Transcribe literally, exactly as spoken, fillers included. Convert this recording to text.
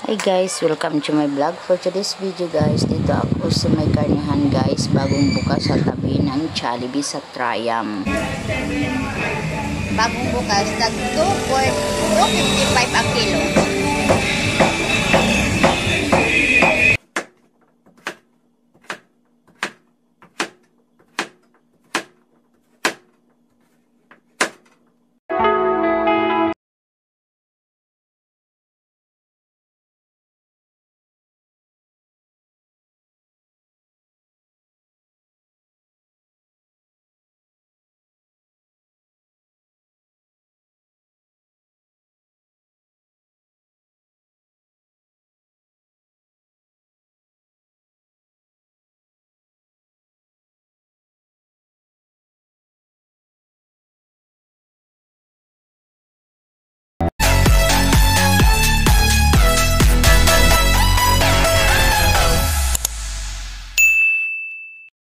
Hey guys, welcome to my vlog. For today's video guys, dito ako sa may karnihan guys, bagong bukas sa tabi ng Jollibee sa Triumph. Bagong bukas, nag two fifty-five ang kilo.